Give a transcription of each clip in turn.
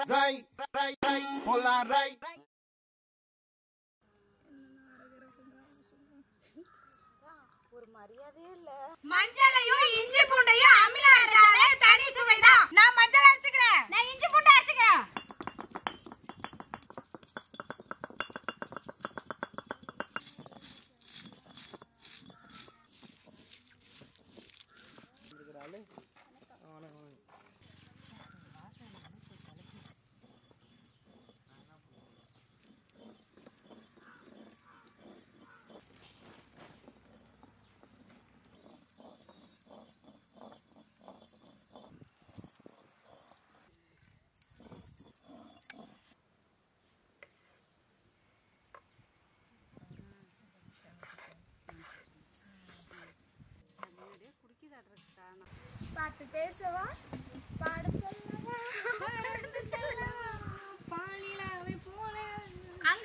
Right, hola, right. ஒரு மரியாதையே இல்ல. மஞ்சளையும் இஞ்சி பூண்டையும் அம்மில அரைச்சாலே தனி சுவைதான். நான் மஞ்சள் அரைச்சுக்கிறேன். நான் இஞ்சி பூண்டை அரைச்சுக்கிறேன். பாட்டு பேசவா பாட சொல்லவா பாலிலாவை போல அங்க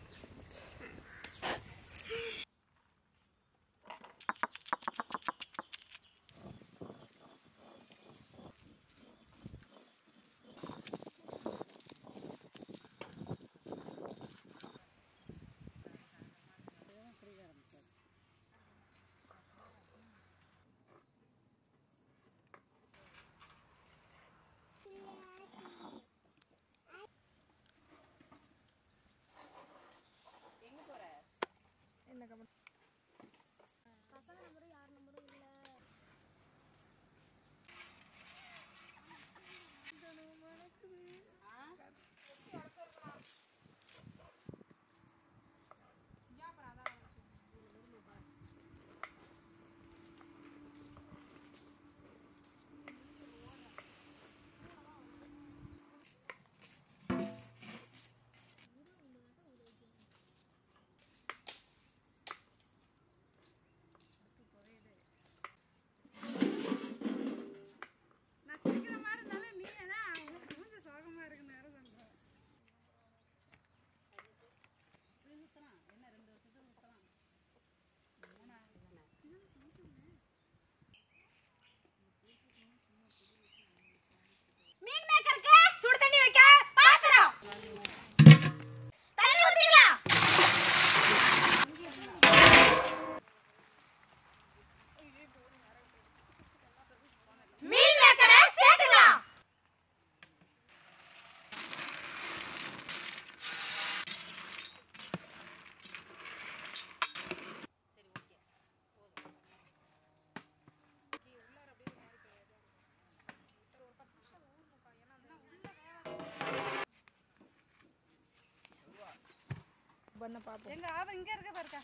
மீன் மேக்கருக்கு சுடு தண்ணி வைக்க பாத்திரம் தண்ணி ஊத்திக்கலாம். மீன் மேக்கரை சேர்த்துக்கலாம். பண்ண பாப்போம். எங்க ஆவ இங்க இருக்க பாருங்க.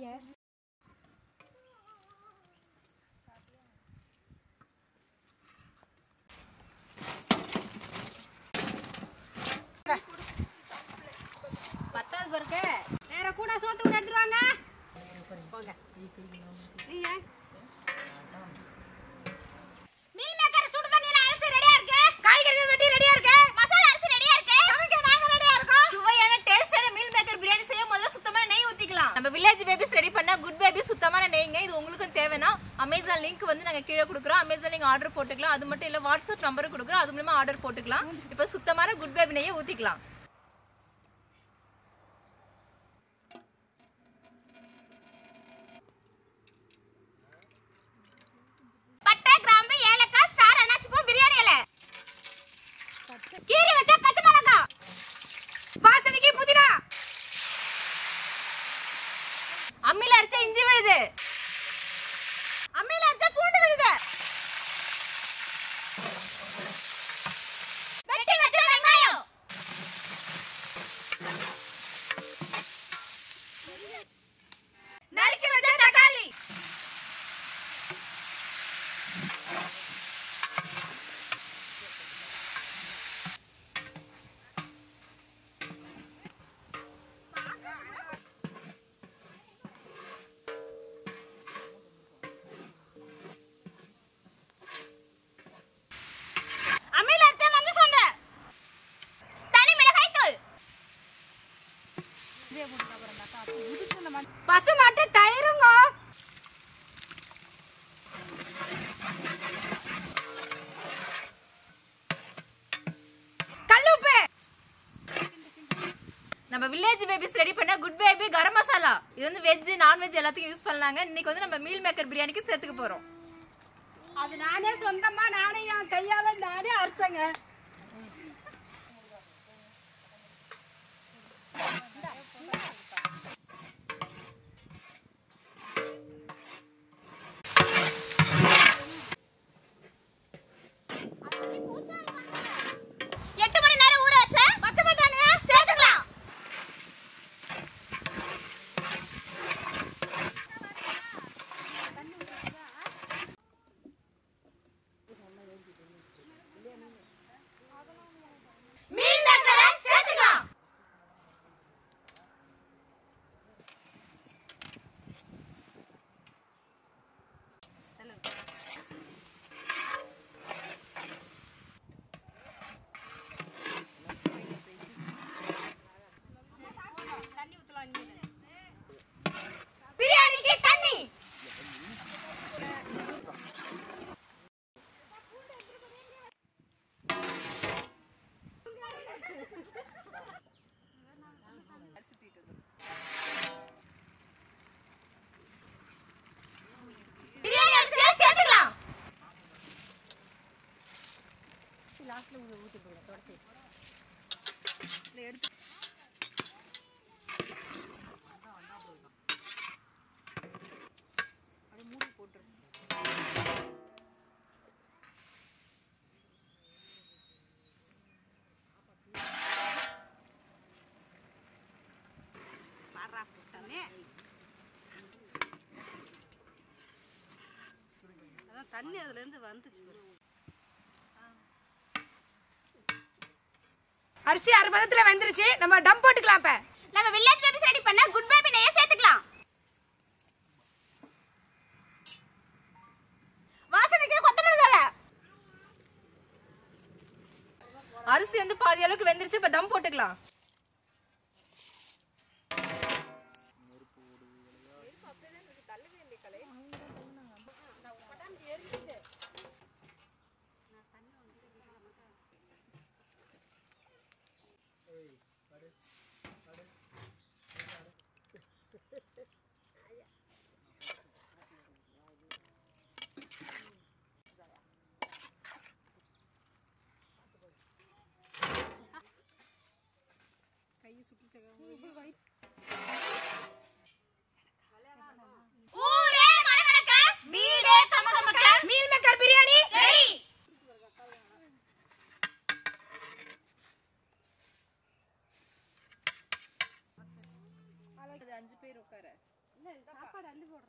பத்தாவது பாருங்க. வேற கூட சோத்து கூட எடுத்துட்டு வாங்க. போங்க. நீங்க மீன் மேக்கர் சுடு தண்ணில அரைச்சு ரெடியா இருக்கு. காய்கறிகள் வெட்டி ரெடியா இருக்கு. மசாலா அரைச்சு ரெடியா இருக்கு. சமைக்க நாங்க ரெடியா இருக்கோம். சுவையான டேஸ்டான மீல் மேக்கர் பிரியாணி செய்ய முதல்ல சுத்தமான நெய் ஊத்திக்கலாம். நம்ம வில்லேஜ் பேபிஸ் ரெடி பண்ண குட் பேபி சுத்தமான நெய்ங்க. இது உங்களுக்கு தேவைனா அமேசான் லிங்க் வந்து நாங்க கீழே கொடுக்குறோம். அமேசான் நீங்க ஆர்டர் போட்டுக்கலாம். அது மட்டும் இல்ல வாட்ஸ்அப் நம்பர் கொடுக்குறோம். அது மூலமா ஆர்டர் போட்டுக்கலாம். இப்போ சுத்தமான குட் பேபி நெய்யை ஊத்திக்கலாம். பட்டை கிராம்பு ஏலக்காய் ஸ்டார் அன்னாச்சி பூ பிரியாணி இலை கீரி வச்ச பச்சை மிளகாய் வாசனைக்கு புதினா அம்மில அரைச்ச இஞ்சி விழுது அம்மில அரைச்ச பூண்டு விழுது வெட்டி வச்ச வெங்காயம் நறுக்கி வச்ச தக்காளி வில்லேஜ் பேபிஸ் ரெடி பண்ண குட் பேபி கரம் மசாலா. இது வந்து வெஜ் நான்வெஜ் எல்லாத்துக்கும் யூஸ் பண்ணலாங்க. இன்னைக்கு வந்து நம்ம மீல் மேக்கர் பிரியாணிக்கு சேர்த்துக்க போறோம். அது நானே சொந்தமா நானே என் கையால நானே அரைச்சேங்க. பிரியாணிக்கு தண்ணி. பிரியாணி அரிசியை சேர்த்துக்கலாம். லாஸ்ட்ல ஊத்தி போடுங்க தொடச்சி. இத எடுத்து அப்படியே மூடி போட்டுரு. பாறா போட்டானே. அதான் தண்ணி அதுல இருந்து வந்துச்சு பாரு. அரிசி 6 பதத்துல வெந்துருச்சு. நம்ம டம் போட்டுக்கலாம். இப்ப நம்ம வில்லேஜ் பேபிஸ் ரெடி பண்ண குட் பேபி நெய்யை சேர்த்துக்கலாம். வாசனைக்கு கொத்தமல்லி தழை. அரிசி வந்து பாதி அளவுக்கு வெந்துருச்சு. இப்ப தம் போட்டுக்கலாம். ஊரே மணமணக்க வீடே கமகமக்க மீல் மேக்கர் பிரியாணி ரெடி. அது 5 பேர் உட்கார. இல்ல சாப்பாடு அள்ளி போடுறது.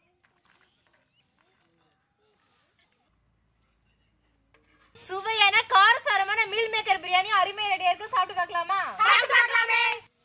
சுவையான காரசாரமான மீல் மேக்கர் பிரியாணி அருமையா ரெடியா இருக்கு. சாப்பிட்டு பார்க்கலாமா? சாப்பிட்டு பார்க்கலாமே.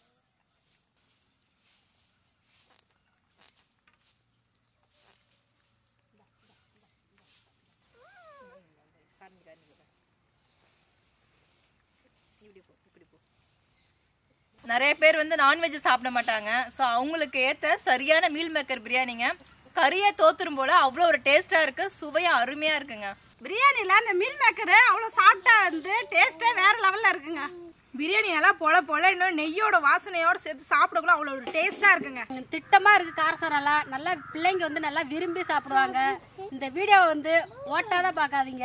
நிறைய பேர் வந்து நான்வெஜ் சாப்பிட மாட்டாங்க. ஸோ அவங்களுக்கு ஏற்ற சரியான மீல் மேக்கர் பிரியாணிங்க. கறியை தோத்துரும் போல அவ்வளோ ஒரு டேஸ்டா இருக்கு. சுவையா அருமையா இருக்குங்க. பிரியாணில அந்த மீல் மேக்கர் அவ்வளவு சாப்பிட்டா வந்து டேஸ்டே வேற லெவல்ல இருக்குங்க. பிரியாணி நல்லா பொல இன்னும் நெய்யோட வாசனையோட சேர்த்து சாப்பிடக்குள்ள அவ்வளோ ஒரு டேஸ்டா இருக்குங்க. திட்டமா இருக்கு காரசாரம். நல்லா பிள்ளைங்க வந்து நல்லா விரும்பி சாப்பிடுவாங்க. இந்த வீடியோ வந்து ஓட்டாதான் பார்க்காதீங்க.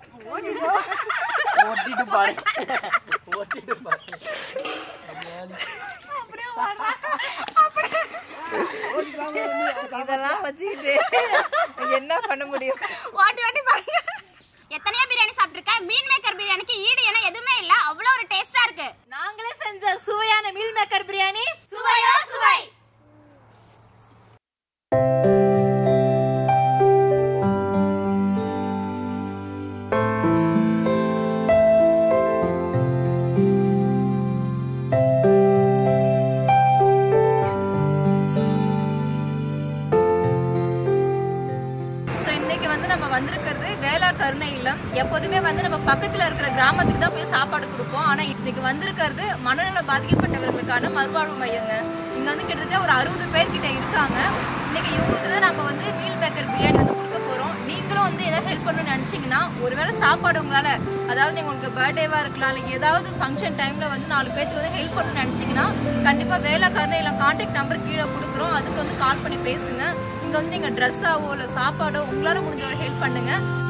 இதெல்லாம் வச்சுக்கிட்டு என்ன பண்ண முடியும்? வாட்டி வாட்டி பாருங்க. எத்தனையோ பிரியாணி சாப்பிட்டிருக்கேன். மீல் மேக்கர் பிரியாணிக்கு ஈடு என எதுவுமே இல்ல. அவ்வளோ ஒரு டேஸ்டா இருக்கு. நாங்களே செஞ்ச சுவையான மீல் மேக்கர் பிரியாணி சுவையோ சுவை. நம்ம வந்திருக்கிறது வேளா கருணை இல்லம். எப்போதுமே வந்து நம்ம பக்கத்துல இருக்கிற கிராமத்துக்கு தான் போய் சாப்பாடு கொடுப்போம். ஆனா இன்னைக்கு வந்திருக்கிறது மனநல பாதிக்கப்பட்டவர்களுக்கான மறுவாழ்வு மையங்க. இங்க வந்து கிட்டத்தட்ட ஒரு 60 பேர் கிட்ட இருக்காங்க. இன்னைக்கு இவங்களுக்கு தான் நம்ம வந்து மீல் மேக்கர் பிரியாணி வந்து கொடுக்க போறோம். நீங்களும் வந்து ஏதாவது ஹெல்ப் பண்ணணும்னு நினைச்சீங்கன்னா ஒருவேளை சாப்பாடு உங்களால, அதாவது உங்களுக்கு பர்த்டேவா இருக்கலாம், இல்லை ஏதாவது ஃபங்க்ஷன் டைம்ல வந்து 4 பேருக்கு வந்து ஹெல்ப் பண்ணணும்னு நினைச்சீங்கன்னா கண்டிப்பா வேலைக்காரனை இல்லை கான்டாக்ட் நம்பர் கீழே கொடுக்குறோம், அதுக்கு வந்து கால் பண்ணி பேசுங்க. இங்க வந்து நீங்க ட்ரெஸ்ஸாவோ இல்லை சாப்பாடோ உங்களால முடிஞ்ச ஒரு ஹெல்ப் பண்ணுங்க.